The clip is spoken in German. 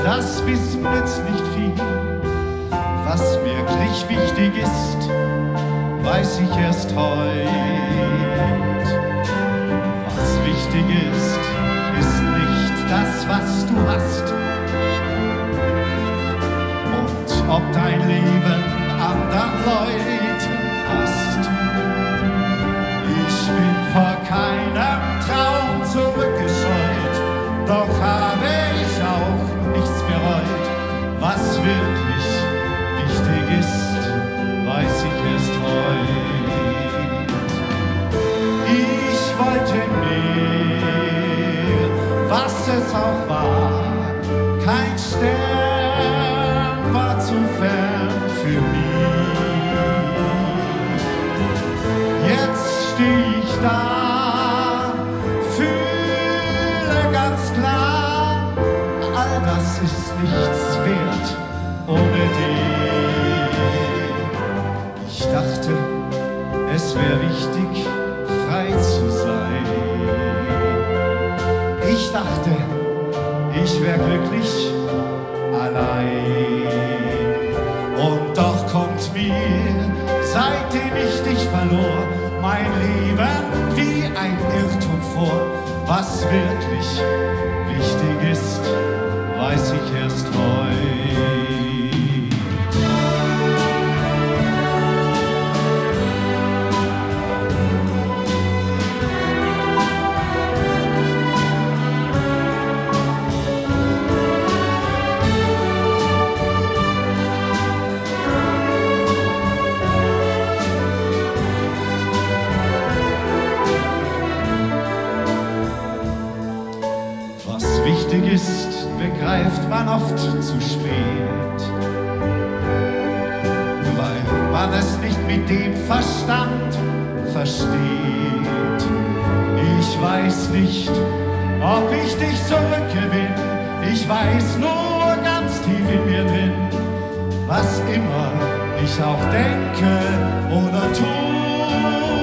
Das Wissen nützt nicht viel. Was wirklich wichtig ist, weiß ich erst heut. Was wichtig ist, ist nicht das, was du hast. Und ob dein Leben anderen Leuten passt. Ich bin vor keinem Traum zurückgescheut, doch habe ich auch nichts bereut. Was wirklich wichtig ist, weiß ich erst heut. Ich wollte mehr, was es auch war. Kein Stern war zu fern für mich. Jetzt steh ich da, fühle ganz klar, all das ist nichts wert ohne dich. Ich dachte, es wäre wichtig, frei zu sein. Ich dachte, ich wäre glücklich allein. Und doch kommt mir, seitdem ich dich verlor, mein Leben wie ein Irrtum vor. Was wirklich wichtig ist, weiß ich erst heut. Wichtig ist, begreift man oft zu spät, weil man es nicht mit dem Verstand versteht. Ich weiß nicht, ob ich dich zurückgewinn, ich weiß nur ganz tief in mir drin, was immer ich auch denke oder tue.